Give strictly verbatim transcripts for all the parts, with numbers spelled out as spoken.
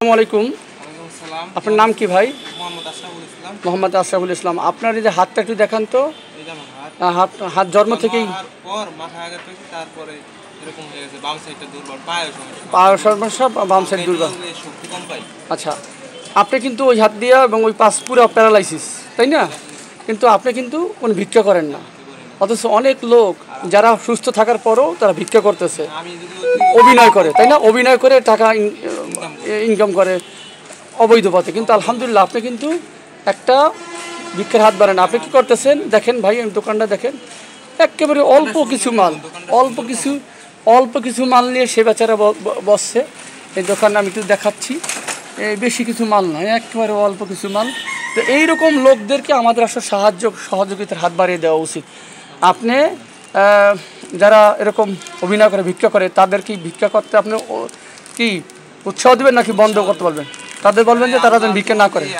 আসসালামু আলাইকুম। আপনার নাম কি ভাই? মোহাম্মদ আশরাফুল ইসলাম। আপনার এই যে হাতটা একটু দেখান তো। হাত হাত জন্ম থেকেই পায়ের সমস্যা, বাম সাইড দুর্বল। আচ্ছা, আপনি কিন্তু ওই হাত দিয়া এবং ওই পাশ পুরো প্যারালাইসিস, তাই না? কিন্তু আপনি কিন্তু কোনো ভিক্ষা করেন না, অথচ অনেক লোক যারা সুস্থ থাকার পরও তারা ভিক্ষা করতেছে, অভিনয় করে, তাই না? অভিনয় করে টাকা ইনকাম করে অবৈধ পথে। কিন্তু আলহামদুলিল্লাহ আপনি কিন্তু একটা ভিক্ষার হাত বাড়েন। আপনি কী করতেছেন দেখেন ভাই, দোকানটা দেখেন, একেবারে অল্প কিছু মাল, অল্প কিছু অল্প কিছু মাল নিয়ে সে বেচারা বসছে। এই দোকানে আমি একটু দেখাচ্ছি, বেশি কিছু মাল নয়, একেবারে অল্প কিছু মাল। তো এইরকম লোকদেরকে আমাদের আসলে সাহায্য সহযোগিতার হাত বাড়িয়ে দেওয়া উচিত। আপনি যারা এরকম অভিনয় করে ভিক্ষা করে তাদেরকে ভিক্ষা করতে আপনি কি উৎসাহ দেবেন নাকি বন্ধ করতে বলবেন? তাদের বলবেন যে তারা যেন ভিক্ষা না করে।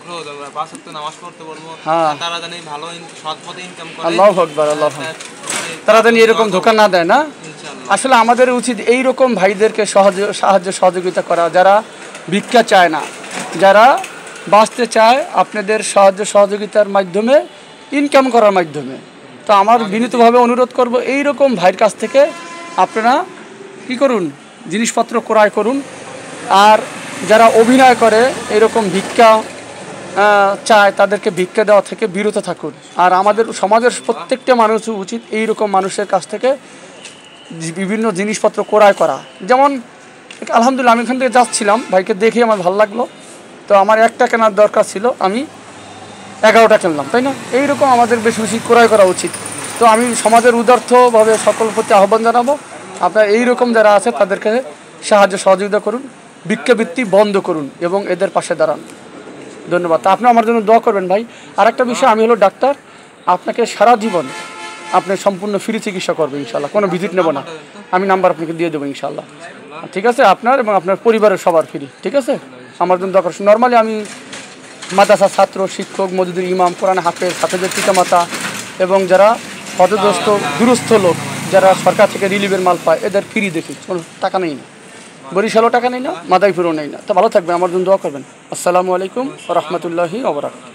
হ্যাঁ, আল্লাহু আকবার, আল্লাহু আকবার। তারা যেন এরকম ধোঁকা না দেয়, না? আসলে আমাদের উচিত এইরকম ভাইদেরকে সহজ সাহায্য সহযোগিতা করা, যারা ভিক্ষা চায় না, যারা বাঁচতে চায় আপনাদের সাহায্য সহযোগিতার মাধ্যমে, ইনকাম করার মাধ্যমে। তো আমার বিনীতভাবে অনুরোধ করব, এইরকম ভাইয়ের কাছ থেকে আপনারা কী করুন, জিনিসপত্র ক্রয় করুন। আর যারা অভিনয় করে এরকম ভিক্ষা চায় তাদেরকে ভিক্ষা দেওয়া থেকে বিরত থাকুন। আর আমাদের সমাজের প্রত্যেকটা মানুষ উচিত এইরকম মানুষের কাছ থেকে বিভিন্ন জিনিসপত্র ক্রয় করা। যেমন আলহামদুলিল্লাহ আমি এখান থেকে যাচ্ছিলাম, ভাইকে দেখে আমার ভালো লাগলো, তো আমার একটা কেনার দরকার ছিল, আমি এগারোটা কিনলাম, তাই না? এইরকম আমাদের বেশি বেশি ক্রয় করা উচিত। তো আমি সমাজের উদার্থভাবে সকল প্রতি আহ্বান জানাবো, আপনারা এইরকম যারা আছে তাদেরকে সাহায্য সহযোগিতা করুন, ভিক্ষাবৃত্তি বন্ধ করুন এবং এদের পাশে দাঁড়ান। ধন্যবাদ। তা আপনি আমার জন্য দোয়া করবেন ভাই। আর একটা বিষয়, আমি হলো ডাক্তার, আপনাকে সারা জীবন আপনি সম্পূর্ণ ফ্রি চিকিৎসা করবো ইনশাল্লাহ, কোনো ভিজিট নেব না। আমি নাম্বার আপনাকে দিয়ে দেবো ইনশাল্লাহ, ঠিক আছে? আপনার এবং আপনার পরিবারের সবার ফ্রি, ঠিক আছে? আমার জন্য দোয়া করুন। নর্মালি আমি মাদ্রাসা ছাত্র, শিক্ষক, মসজিদের ইমাম, কোরআন হাফেজ, হাফেজের পিতামাতা এবং যারা হতদস্ত দুরস্থ লোক, যারা সরকার থেকে রিলিফের মাল পায়, এদের ফ্রি দেখি, কোনো টাকা নেই না, বরিশালও টাকা নেই না, মাদারীপুরও নেই না। তো ভালো থাকবেন, আমার জন্য দোয়া করবেন। আসসালামু আলাইকুম ওয়া রাহমাতুল্লাহি ওয়া বারাকাতুহু।